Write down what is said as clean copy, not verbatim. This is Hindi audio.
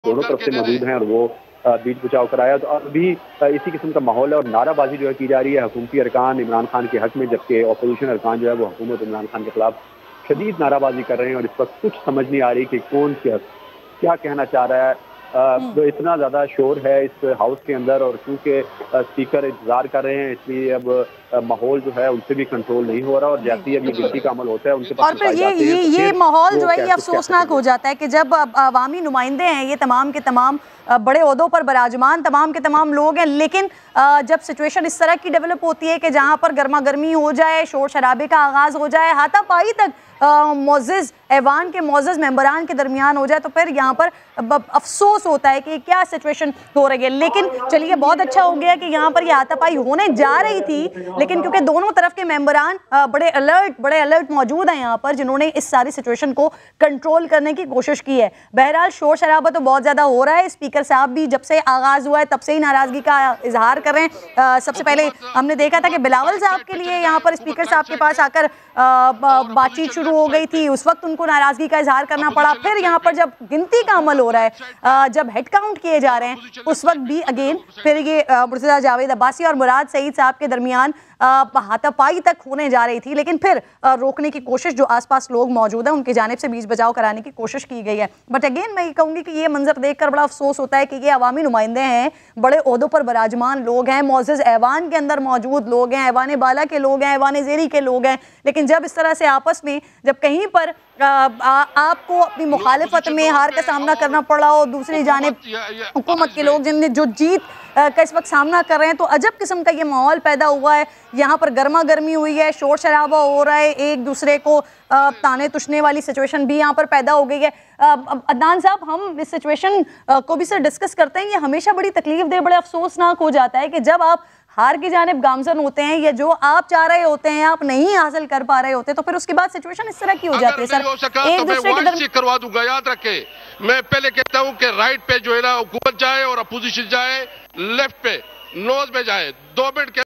दोनों तरफ से मौजूद हैं और वो बीच बचाव कराया। तो अब भी इसी किस्म का माहौल है और नाराबाजी जो है की जा रही है हुकूमती अरकान इमरान खान के हक में, जबकि अपोजिशन अरकान जो है वो हुकूमत इमरान खान के खिलाफ शदीद नाराबाजी कर रहे हैं। और इस वक्त कुछ समझ नहीं आ रही कि कौन क्या कहना चाह रहा है। तो इतना ज़्यादा शोर है इस हाउस के अंदर और क्योंकि स्पीकर इंतजार कर रहे हैं, इसलिए अब माहौल जो है उनसे भी कंट्रोल नहीं हो रहा। और जैसे ही अभी गिनती का अमल होता है उनके पास और फिर ये माहौल जो है ये अफसोसनाक हो जाता है कि जब अवामी नुमाइंदे हैं, ये तमाम के तमाम बड़े ओहदों पर बराजमान तमाम के तमाम लोग हैं, लेकिन जब सिचुएशन इस तरह की डेवलप होती है कि जहाँ पर गर्मा गर्मी हो जाए, शोर शराबे का आगाज़ हो जाए, हाथापाई तक मोअज़्ज़िज़ ऐवान के मोअज़्ज़िज़ मेंबरान के दरमियान हो जाए, तो फिर यहाँ पर अफसोस होता है कि क्या सिचुएशन हो रही है। लेकिन चलिए बहुत अच्छा हो गया कि यहाँ पर ये हाथापाई होने जा रही थी, लेकिन क्योंकि दोनों तरफ के मेंबरान बड़े अलर्ट मौजूद हैं यहाँ पर, जिन्होंने इस सारी सिचुएशन को कंट्रोल करने की कोशिश की है। बहरहाल शोर शराबा तो बहुत ज़्यादा हो रहा है। स्पीकर साहब भी जब से आगाज़ हुआ है तब से ही नाराज़गी का इजहार कर रहे हैं। सबसे पहले हमने देखा था कि बिलावल साहब के लिए यहाँ पर स्पीकर साहब के पास आकर बातचीत शुरू हो गई थी, उस वक्त उनको नाराज़गी का इजहार करना पड़ा। फिर यहाँ पर जब गिनती का अमल हो रहा है, जब हेड काउंट किए जा रहे हैं, उस वक्त भी अगेन फिर ये मुर्तज़ा जावेद अब्बासी और मुराद सईद साहब के दरमियान हाथापाई तक होने जा रही थी, लेकिन फिर रोकने की कोशिश जो आसपास लोग मौजूद हैं उनकी जानिब से बीच बचाव कराने की कोशिश की गई है। बट अगेन मैं ये कहूँगी कि ये मंजर देखकर बड़ा अफसोस होता है कि ये अवामी नुमाइंदे हैं, बड़े ओहदों पर बराजमान लोग हैं, मोअज़्ज़िज़ ऐवान के अंदर मौजूद लोग हैं, ऐवान बाला के लोग हैं, ऐवान ज़ेरी के लोग हैं, लेकिन जब इस तरह से आपस में जब कहीं पर आपको अपनी मुखालिफत में हार का सामना करना पड़ा हो, दूसरी जानिब हुकूमत के लोग जिनने जो जीत का इस वक्त सामना कर रहे हैं, तो अजब किस्म का ये माहौल पैदा हुआ है। यहाँ पर गर्मा गर्मी हुई है, शोर शराबा हो रहा है, एक दूसरे को ताने तुछने वाली सिचुएशन भी यहाँ पर पैदा हो गई है। अदनान साहब, हम इस सिचुएशन को भी सर डिस्कस करते हैं। ये हमेशा बड़ी तकलीफ दे, बड़ा अफसोसनाक हो जाता है कि जब आप हार की जानिब गामजन होते हैं या जो आप चाह रहे होते हैं आप नहीं हासिल कर पा रहे होते, तो फिर उसके बाद सिचुएशन इस तरह की हो जाती है। सर एक दूसरे के दरमियान करवा दूंगा, याद रखे। मैं पहले कहता हूं कि राइट पे जो है ना हुकूमत जाए और अपोजिशन जाए, लेफ्ट पे नोज में जाए। 2 मिनट के